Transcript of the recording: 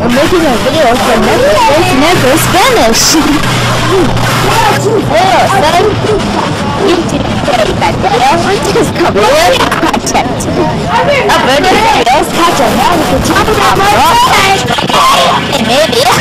I'm making a video for Never Spanish. Hello, son. YouTube today that video is community content. Uploaded videos catch a man who can talk about more and maybe